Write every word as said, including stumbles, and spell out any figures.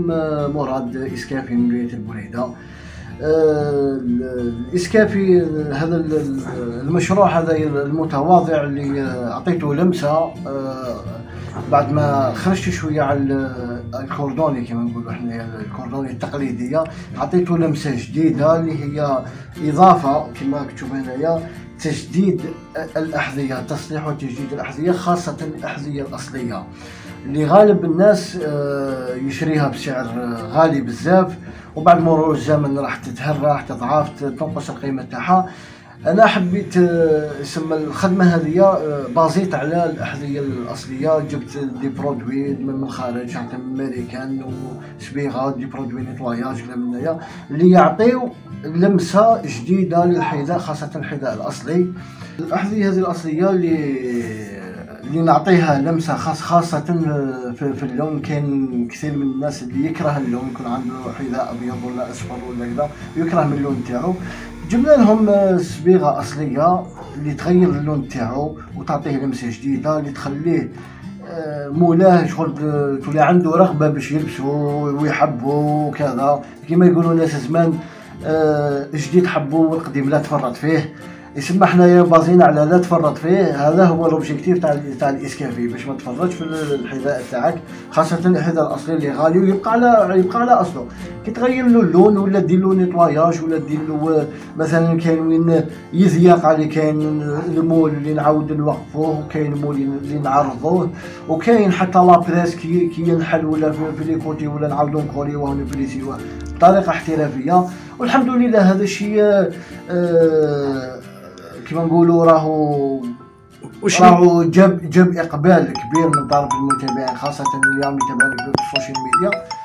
معكم مراد إسكافي من ولاية البريدة. الإسكافي هذا المشروع هذا المتواضع اللي أعطيته لمسة بعد ما خرجت شوية على الكوردوني كما نقولوا احنا الكوردوني التقليدية، عطيته لمسة جديدة اللي هي إضافة كما تشوف هنايا تجديد الأحذية، تصليح وتجديد الأحذية خاصة الأحذية الأصلية اللي غالب الناس يشريها بسعر غالي بزاف، وبعد مرور الزمن راح تتهرى راح تضعف تنقص القيمة تاعها. انا حبيت يسمى الخدمه هذه بازيت على الاحذيه الاصليه، جبت دي برودوي من الخارج حتى من امريكان وسبيغه، دي برودوي نيتواياج من هنايا اللي يعطيو لمسه جديده للحذاء خاصه الحذاء الاصلي. الاحذيه هذه الاصليه اللي اللي نعطيها لمسه خاص خاصه في, في اللون. كاين كثير من الناس اللي يكره اللون، يكون عنده حذاء ابيض ولا اصفر ولا كذا يكره من اللون تاعو، جبنا لهم صبيغه اصليه اللي تغير اللون تاعو وتعطيه لمسه جديده اللي تخليه مولاه شغل تولي عنده رغبه باش يلبسو ويحبو وكذا. كما يقولوا ناس زمان جديد حبو والقديم لا تفرط فيه، يسمى حنايا بازينا على لا تفرط فيه. هذا هو الاوبجيكتيف تاع تاع الاسكافي، باش ما تفرطش في الحذاء تاعك خاصه الحذاء الاصلي اللي غالي ويبقى على يبقى على اصله. كي تغير له اللون ولا دير له نيتواياج ولا دير له مثلا كاين وين يضيق عليه، كاين المول اللي نعاود نوقفوه وكاين المول اللي نعرضوه وكاين حتى لابريس كي كي ينحل ولا في لي كوتي ولا نعاودو نكوليوه ونبريسيوه بطريقه احترافيه. والحمد لله هذا الشيء آه كما نقولوا راهو راهو جاب جاب اقبال كبير من طرف المتابعين خاصه اللي عم يتابعوني في السوشيال ميديا.